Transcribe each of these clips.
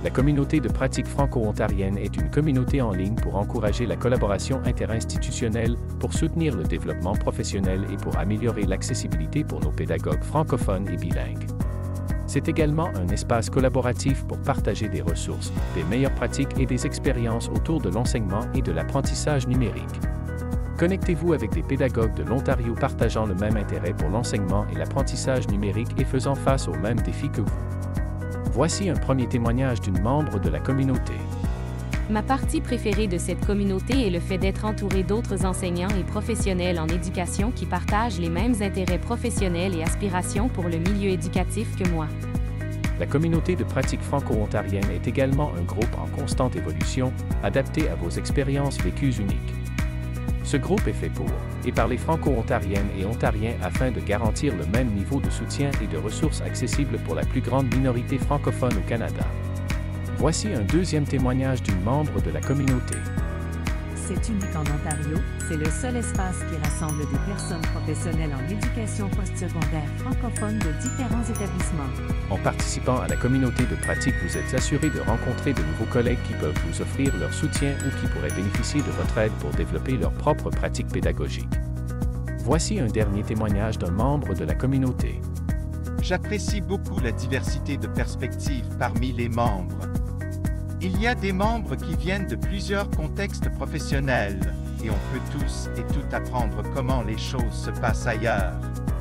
La communauté de pratique franco-ontarienne est une communauté en ligne pour encourager la collaboration interinstitutionnelle, pour soutenir le développement professionnel et pour améliorer l'accessibilité pour nos pédagogues francophones et bilingues. C'est également un espace collaboratif pour partager des ressources, des meilleures pratiques et des expériences autour de l'enseignement et de l'apprentissage numérique. Connectez-vous avec des pédagogues de l'Ontario partageant le même intérêt pour l'enseignement et l'apprentissage numérique et faisant face aux mêmes défis que vous. Voici un premier témoignage d'une membre de la communauté. Ma partie préférée de cette communauté est le fait d'être entouré d'autres enseignants et professionnels en éducation qui partagent les mêmes intérêts professionnels et aspirations pour le milieu éducatif que moi. La communauté de pratique franco-ontarienne est également un groupe en constante évolution, adapté à vos expériences vécues uniques. Ce groupe est fait pour et par les franco-ontariennes et ontariens afin de garantir le même niveau de soutien et de ressources accessibles pour la plus grande minorité francophone au Canada. Voici un deuxième témoignage d'une membre de la communauté. C'est unique en Ontario, c'est le seul espace qui rassemble des personnes professionnelles en éducation postsecondaire francophone de différents établissements. En participant à la communauté de pratique, vous êtes assuré de rencontrer de nouveaux collègues qui peuvent vous offrir leur soutien ou qui pourraient bénéficier de votre aide pour développer leurs propres pratiques pédagogiques. Voici un dernier témoignage d'un membre de la communauté. J'apprécie beaucoup la diversité de perspectives parmi les membres. Il y a des membres qui viennent de plusieurs contextes professionnels, et on peut tous et toutes apprendre comment les choses se passent ailleurs.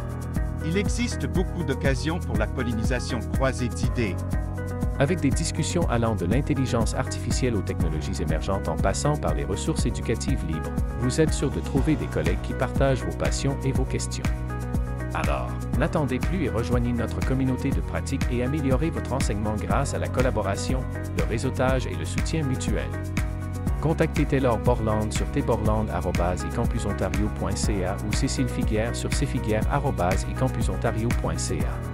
Il existe beaucoup d'occasions pour la pollinisation croisée d'idées. Avec des discussions allant de l'intelligence artificielle aux technologies émergentes en passant par les ressources éducatives libres, vous êtes sûr de trouver des collègues qui partagent vos passions et vos questions. Alors, n'attendez plus et rejoignez notre communauté de pratique et améliorez votre enseignement grâce à la collaboration, le réseautage et le soutien mutuel. Contactez Taylor Borland sur tborland@ecampusontario.ca ou Cécile Figuière sur cfiguière@ecampusontario.ca.